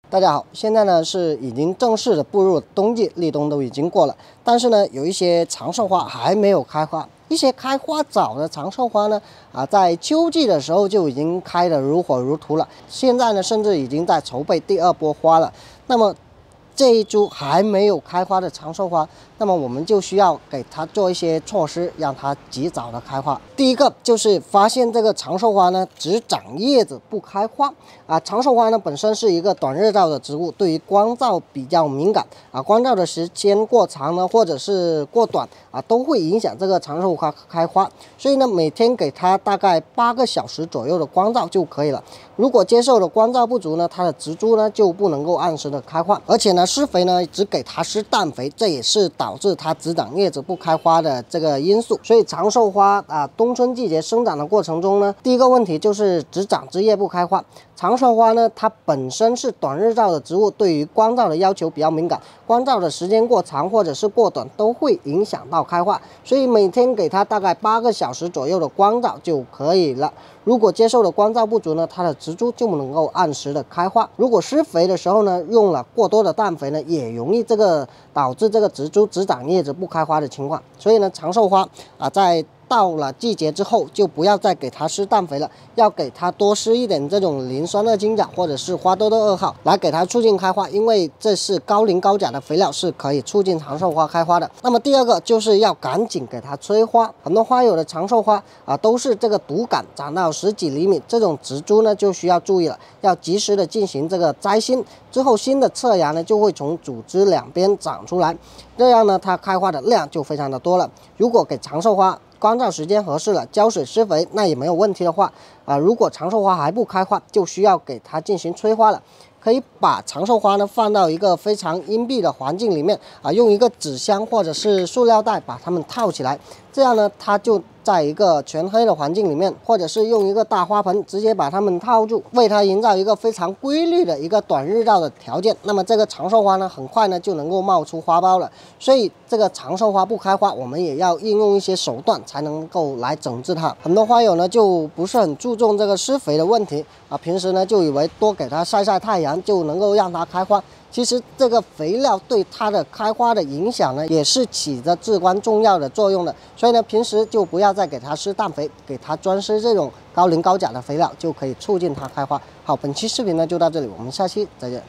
大家好，现在呢是已经正式的步入冬季，立冬都已经过了，但是呢有一些长寿花还没有开花，一些开花早的长寿花呢在秋季的时候就已经开得如火如荼了，现在呢甚至已经在筹备第二波花了。那么这一株还没有开花的长寿花，那么我们就需要给它做一些措施，让它及早的开花。第一个就是发现这个长寿花呢只长叶子不开花长寿花呢本身是一个短日照的植物，对于光照比较敏感光照的时间过长呢或者是过短都会影响这个长寿花开花，所以呢每天给它大概8个小时左右的光照就可以了。如果接受的光照不足呢，它的植株呢就不能够按时的开花，而且呢施肥呢只给它施氮肥，这也是导致它只长叶子不开花的这个因素。所以长寿花冬春季节生长的过程中呢，第一个问题就是只长枝叶不开花。长寿花呢它本身是短日照的植物，对于光照的要求比较敏感，光照的时间过长或者是过短都会影响到开花，所以每天给它大概8个小时左右的光照就可以了。如果接受的光照不足呢，它的植株就不能够按时的开花。如果施肥的时候呢，用了过多的氮肥呢，也容易导致这个植株只长叶子不开花的情况。所以呢，长寿花在到了季节之后就不要再给它施氮肥了，要给它多施一点这种磷酸二氢钾或者是花豆豆2号来给它促进开花，因为这是高磷高钾的肥料，是可以促进长寿花开花的。那么第二个就是要赶紧给它催花，很多花友的长寿花都是这个独杆长到10几厘米，这种植株呢就需要注意了，要及时的进行这个摘心，之后新的侧芽呢就会从主枝两边长出来，这样呢它开花的量就非常的多了。如果给长寿花光照时间合适了，浇水施肥那也没有问题的话如果长寿花还不开花，就需要给它进行催花了。可以把长寿花呢放到一个非常阴蔽的环境里面用一个纸箱或者是塑料袋把它们套起来，这样呢它就在一个全黑的环境里面，或者是用一个大花盆直接把它们套住，为它营造一个非常规律的一个短日照的条件。那么这个长寿花呢很快呢就能够冒出花苞了。所以这个长寿花不开花，我们也要应用一些手段才能够来整治它。很多花友呢就不是很注重这个施肥的问题平时呢就以为多给它晒晒太阳就能够让它开花，其实这个肥料对它的开花的影响呢也是起着至关重要的作用的。所以呢平时就不要再给它施氮肥，给它专施这种高磷高钾的肥料，就可以促进它开花。好，本期视频呢就到这里，我们下期再见。